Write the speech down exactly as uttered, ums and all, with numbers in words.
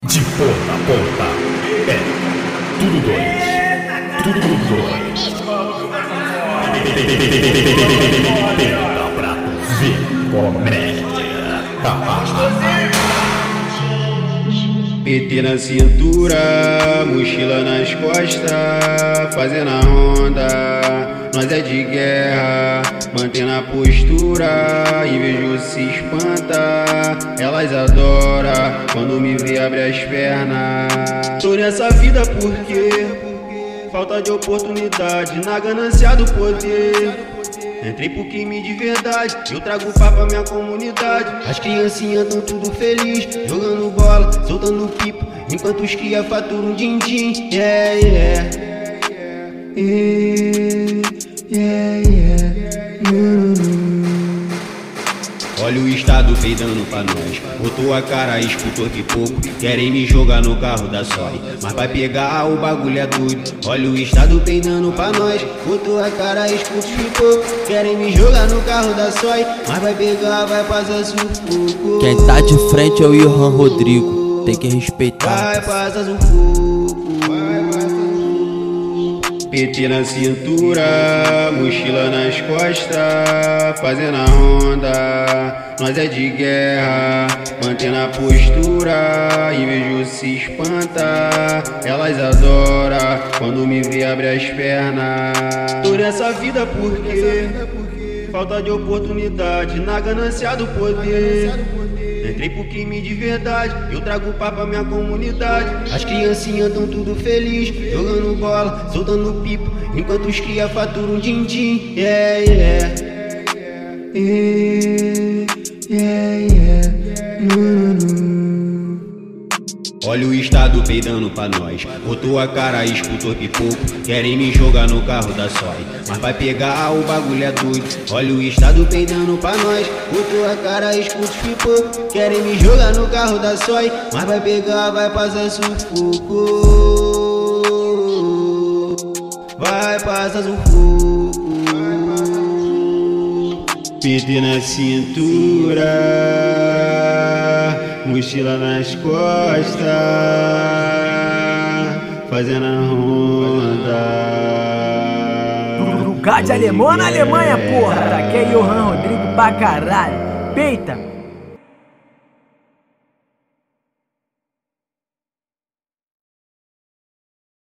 De ponta a ponta, é tudo dois, tudo dois. Tenta pra ver comédia. P T na cintura, mochila nas costas, fazendo a onda. Nós é de guerra, mantendo a postura. Invejoso se espanta, elas adoram quando me vê abre as pernas. Tô nessa vida porque falta de oportunidade, na ganância do poder. Entrei pro crime de verdade, eu trago papo pra minha comunidade. As criancinhas tão tudo feliz, jogando bola, soltando pipo, enquanto os cria faturam din-din. Yeah, yeah, yeah, yeah, yeah. Mm. Olha o estado peidando pra nós, botou a cara, escutou que pouco. Querem me jogar no carro da Soi, mas vai pegar, o bagulho é doido. Olha o estado peidando pra nós, botou a cara, escutou que pouco. Querem me jogar no carro da Soi, mas vai pegar, vai passar sufoco. Quem tá de frente é o Johan Rodrigo, tem que respeitar. Vai passar sufoco. P T na cintura, mochila nas costas, fazendo a onda. Nós é de guerra, mantendo a postura. Invejoso se espanta, elas adoram quando me vê abre as pernas. Tô nessa vida porque falta de oportunidade, na ganância do poder. Entrei pro crime de verdade, eu trago papo pra minha comunidade. As criancinhas tão tudo feliz, jogando bola, soltando pipo, enquanto os cria faturam din-din. Yeah, yeah, yeah, yeah, yeah. No, no. Olha o estado peidando pra nós, botou a cara, escutou pipoco. Querem me jogar no carro da Soi, mas vai pegar, o bagulho é doido. Olha o estado peidando pra nós, botou a cara, escutou pipoco. Querem me jogar no carro da Soi, mas vai pegar, vai passar sufoco. Vai passar sufoco. P T na cintura, mochila nas costas, fazendo a ronda. Lugar de alemão na Alemanha, porra! Aqui é Johan Rodrigo pra caralho. Peita!